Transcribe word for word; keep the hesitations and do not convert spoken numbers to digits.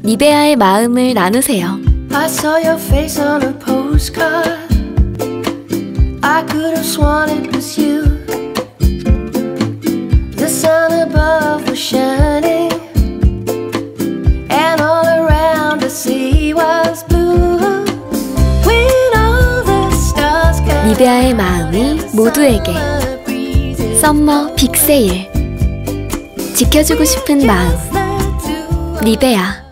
니베아의 마음을 나누세요. I saw your face on a postcard. I could have sworn it was you. The sun above was shining, and all around the sea was blue. When all the stars come, 니베아의 마음이 모두에게. 썸머 빅세일. 지켜주고 싶은 마음. 니베아.